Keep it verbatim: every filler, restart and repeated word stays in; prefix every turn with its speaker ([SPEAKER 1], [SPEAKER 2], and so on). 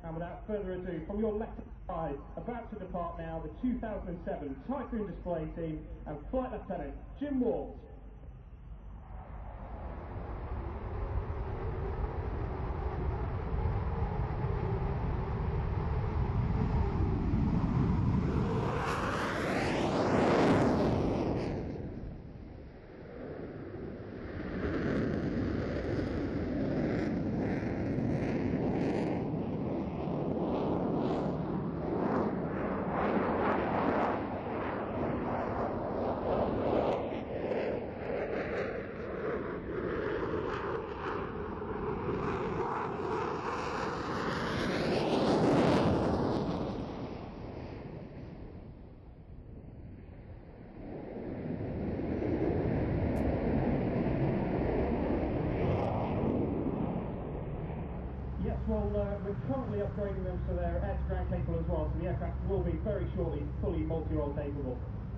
[SPEAKER 1] And without further ado, from your left side, about to depart now, the two thousand seven Typhoon display team and Flight Lieutenant Jim Walls. Well, uh, we're currently upgrading them so they're air-to-ground capable as well, so the aircraft will be very shortly fully multi-role capable.